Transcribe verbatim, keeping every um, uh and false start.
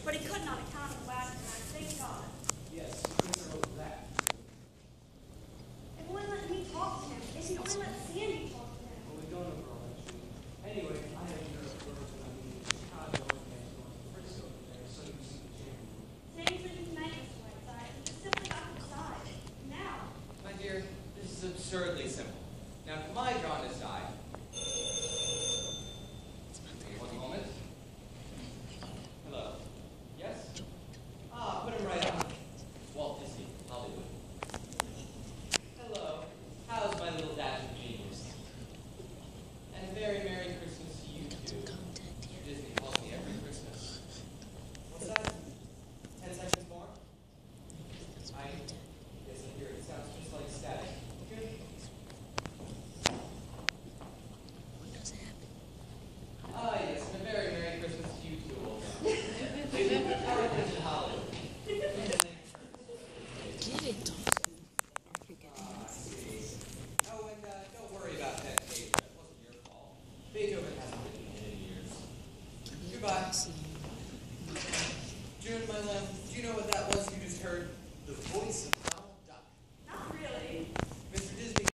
but he could not account for the wagon track, thank God. Yes, you can know that. If only let me talk to him. If he only let Sandy talk to him. Well, we don't know, girl, actually. Anyway, I have your words when I'm in Chicago and I'm going to Frisco there, so you see the champion. Sandy's leaving tonight, Mister Whiteside. He just simply got to decide. Now. My dear, this is absurdly simple. Now, come I draw and decide. Okay, one moment. Hello. Yes? Ah, put him right on. Walt Disney, Hollywood. Hello. How's my little dash of genius? And a very Merry Christmas to you, too. Disney calls me every Christmas. What's that? Ten seconds more? I... Yes, I hear it. It sounds just like static. Good. Ah, yes, and a very Merry Christmas to you, too, old man. Everything's in Hollywood. Get it. Ah, I see. Oh, and uh, don't worry about that tape. That wasn't your fault. Beethoven hasn't written in in years. Goodbye. June, my lamb, do you know what that was you just heard? The voice of